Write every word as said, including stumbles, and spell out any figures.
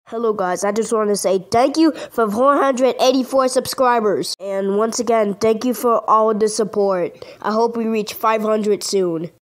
Hello guys, I just want to say thank you for four hundred eighty-four subscribers. And once again, thank you for all the support. I hope we reach five hundred soon.